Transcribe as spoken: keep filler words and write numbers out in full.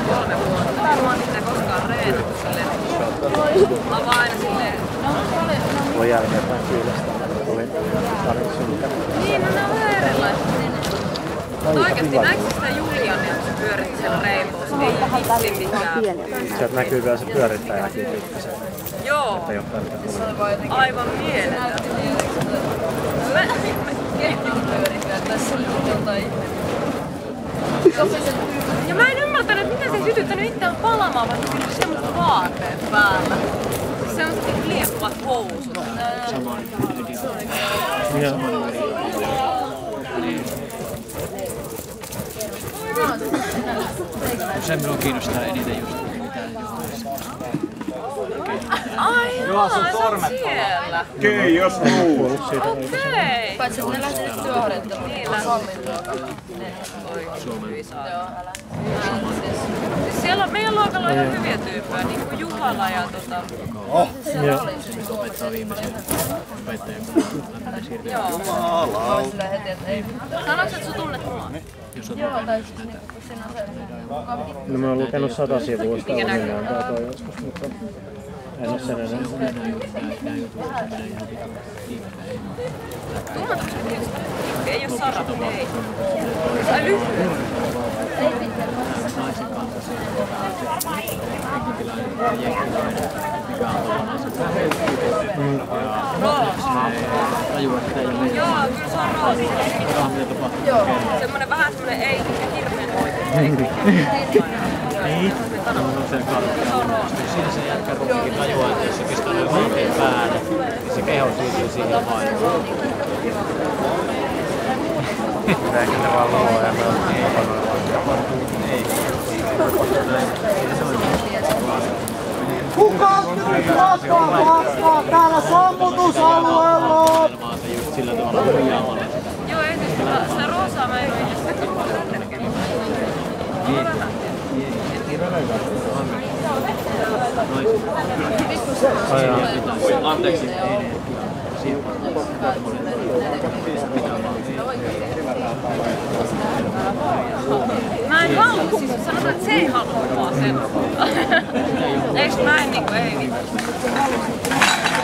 kolme vuotta. Mä oon itse koskaan reenattu silleen. Mä oon aina silleen... Voi jälkeenpäin kyydestää. Oli paljon synkä. Niin, no nää on vähän erilaiset. Mutta oikeesti näinkö sitä Juliania, kun se pyöritti siellä Rainbowssa? Ei vitsi mikään. Sieltä näkyy vielä se pyörittäjäkin pikkasen. Joo. Aivan mieletön. Mä... Ja mä en ymmärtänyt, miten se ei sytyttänyt itseään palamaan, vaikka siinä oli semmoset vaatteet päällä. Siis semmoset lieppat housut. Se minua kiinnostaa eniten just mitään juhlissa. Ai jaa, se on siellä. Okei, jos luulet. Okei. Paitsi että ne lähti nyt työharjoitteluun. Niin lähti. Siellä on, meidän luokalla on ihan hyviä tyyppejä, niin kuin Juhana ja tota... Oh! Opettaa viimeisen opettajan, kun lähdetään siirtyä. Jumala! Sanoitko, että sä tunnet mua? Joo, tai siis niinku siinä on se... No mä oon lukenut sata sivua sitä ominaan tää toi joskus, mutta en oo sen enää. Tummataanko se tietysti? Ei oo Sara, ei. Tai lyhyet. Naisen kanssa se englantilainen ja jenkkilainen, mikä on tuollainen se Roosa. Tajua, että ei ole meidän. Joo, kyllä se on Roosa. Mikä on mitä tapahtuu? Semmonen vähän semmonen ei hirveen oikein. Ei. No se karttu. Siinä se jätkä rukkikin tajuaa, että jos se pistää noin vaatteen päälle, niin se keho siirtyy siihen painoon. Ehkä ne vaan luo ja me on Ei. Kuka nyt hakkaa paskaa täällä sammutusalueella? Se just sillä tavalla huijaamalla. Joo, ei siis tota, sitä Roosaa mä en oo itse tekemään. Anteeksi. Mä en halua, siis sanotaan, että se ei halua mua sen. Eiks mä en niinku, ei vittu.